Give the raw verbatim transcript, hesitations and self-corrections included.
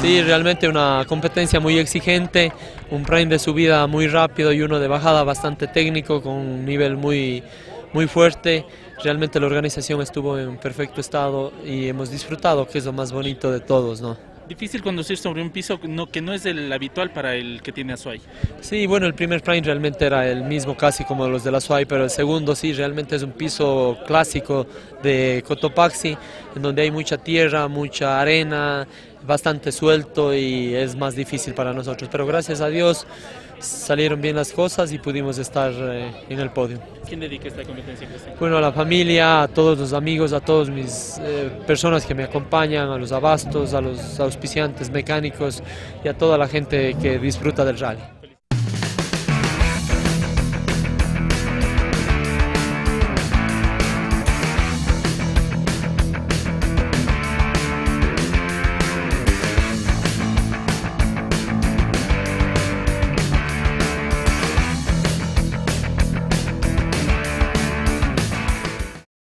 Sí, realmente una competencia muy exigente, un prime de subida muy rápido y uno de bajada bastante técnico con un nivel muy, muy fuerte. Realmente la organización estuvo en perfecto estado y hemos disfrutado, que es lo más bonito de todos, ¿no? Difícil conducir sobre un piso no, que no es el habitual para el que tiene Azuay. Sí, bueno, el primer prime realmente era el mismo casi como los de la Azuay, pero el segundo sí, realmente es un piso clásico de Cotopaxi, en donde hay mucha tierra, mucha arena, bastante suelto y es más difícil para nosotros. Pero gracias a Dios salieron bien las cosas y pudimos estar eh, en el podio. ¿Quién dedica esta competencia, Cristian? Bueno, a la familia, a todos los amigos, a todas mis eh, personas que me acompañan, a los abastos, a los auspiciantes mecánicos y a toda la gente que disfruta del rally.